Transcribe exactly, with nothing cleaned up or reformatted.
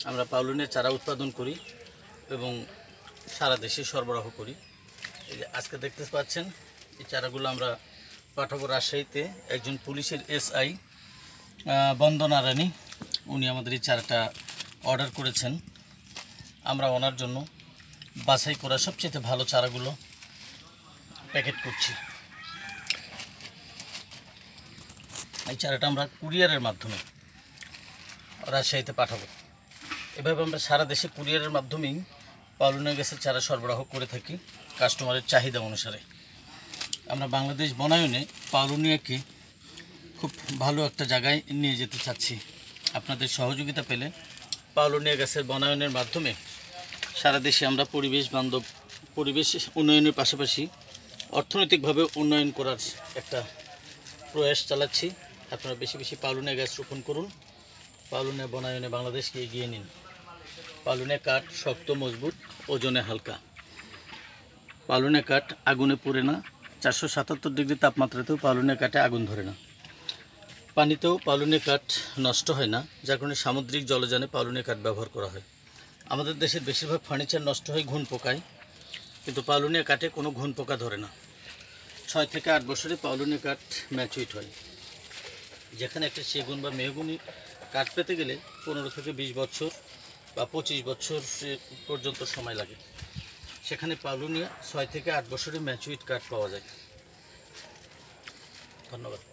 আমরা পাউলুনিয়া চারা উৎপাদন করি এবং সারা দেশে সরবরাহ করি। এই যে আজকে দেখতে পাচ্ছেন এই চারাগুলো আমরা পাঠাবো রাজশাহীতে। একজন পুলিশের এসআই বন্দনা রানী উনি আমাদের এই চারাটা অর্ডার করেছেন। আমরা ওনার জন্য বাছাই করা সবচেয়ে ভালো চারাগুলো প্যাকেট করছি। এই চারাটা আমরা কুরিয়ারের মাধ্যমে রাজশাহীতে পাঠাবো। এভাবে আমরা সারা দেশে কুরিয়ারের মাধ্যমেই পাউলুনিয়া গাছের চারা সরবরাহ করে থাকি কাস্টমারের চাহিদা অনুসারে। আমরা বাংলাদেশ বনায়নে পাউলুনিয়াকে খুব ভালো একটা জায়গায় নিয়ে যেতে চাচ্ছি। আপনাদের সহযোগিতা পেলে পাউলুনিয়া গাছের বনায়নের মাধ্যমে সারা দেশে আমরা পরিবেশ বান্ধব পরিবেশ উন্নয়নের পাশাপাশি অর্থনৈতিকভাবে উন্নয়ন করার একটা প্রয়াস চালাচ্ছি। আপনারা বেশি বেশি পাউলুনিয়া গাছ রোপণ করুন। পাউলুনিয়া বনায়নে বাংলাদেশকে এগিয়ে নিন। পাউলুনিয়া কাঠ শক্ত, মজবুত, ওজনে হালকা। পাউলুনিয়া কাঠ আগুনে পুড়ে না। চারশো সাতাত্তর ডিগ্রি তাপমাত্রাতেও পাউলুনিয়া কাঠে আগুন ধরে না। পানিতেও পাউলুনিয়া কাঠ নষ্ট হয় না, যার কারণে সামুদ্রিক জলযানে পাউলুনিয়া কাঠ ব্যবহার করা হয়। আমাদের দেশের বেশিরভাগ ফার্নিচার নষ্ট হয় ঘুণ পোকায়, কিন্তু পাউলুনিয়া কাঠে কোনো ঘুণ পোকা ধরে না। ছয় থেকে আট বছরে পাউলুনিয়া কাঠ ম্যাচুইট হয়। যেখানে একটা সেগুন বা মেহগুনি কাঠ পেতে গেলে পনেরো থেকে বিশ বছর বা পঁচিশ বছর পর্যন্ত সময় লাগে, সেখানে পাউলুনিয়া ছয় থেকে আট বছরে ম্যাচুইট কাঠ পাওয়া যায়। ধন্যবাদ।